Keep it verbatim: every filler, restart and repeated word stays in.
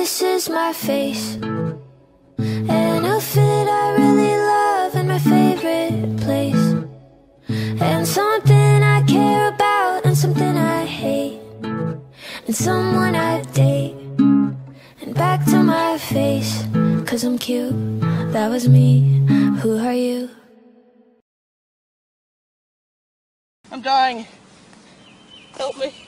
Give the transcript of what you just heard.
this is my face, an outfit I really love in my favorite place, and something I care about and something I hate, and someone I date. And back to my face, 'cause I'm cute, that was me. Who are you? I'm dying. Help me.